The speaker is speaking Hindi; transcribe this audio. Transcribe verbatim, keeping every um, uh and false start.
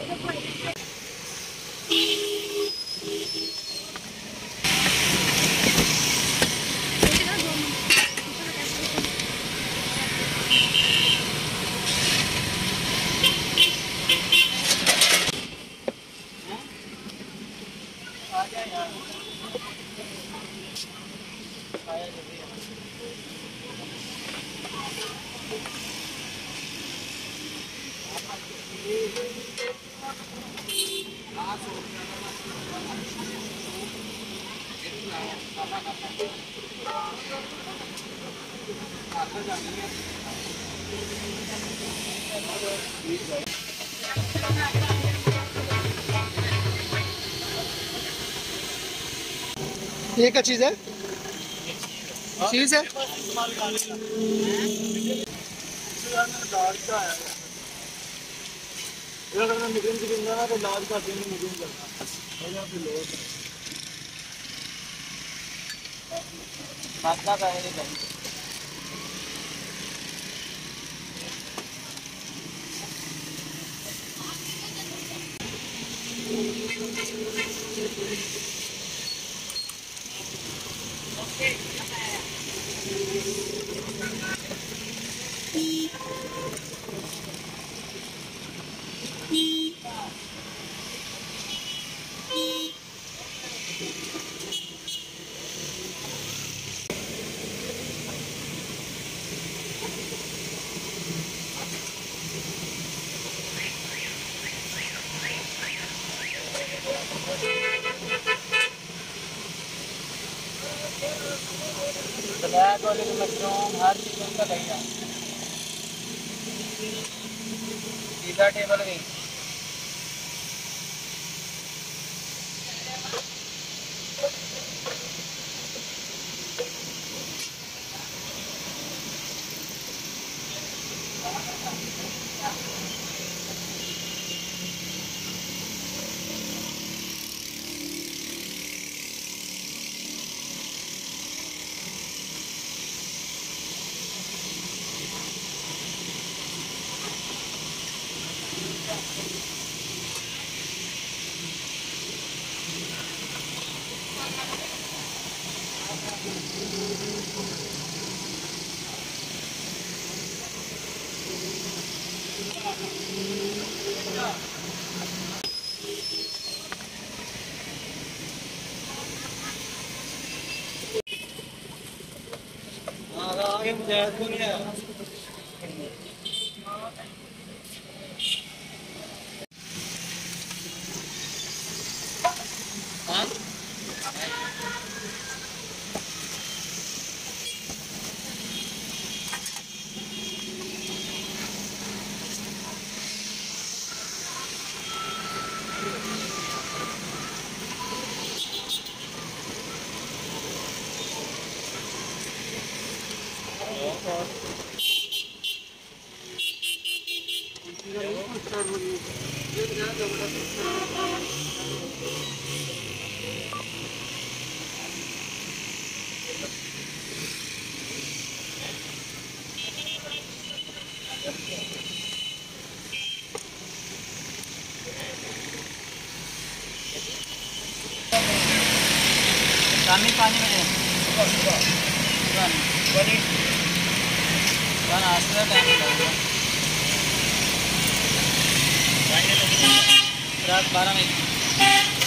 ये क्या चीज़ है? चीज़ है? अगर मीडियम की दिन ना तो लार्ज का दिन मीडियम करना और या फिर लो मसला का है नहीं ब्लैक वाले मशरूम हर चीज़ उनका लगेगा पिज़्ज़ा टेबल गई आगे मुझे दुनिया शामी पानी में नाश्ते का टाइम लगेगा रात बारह बजे।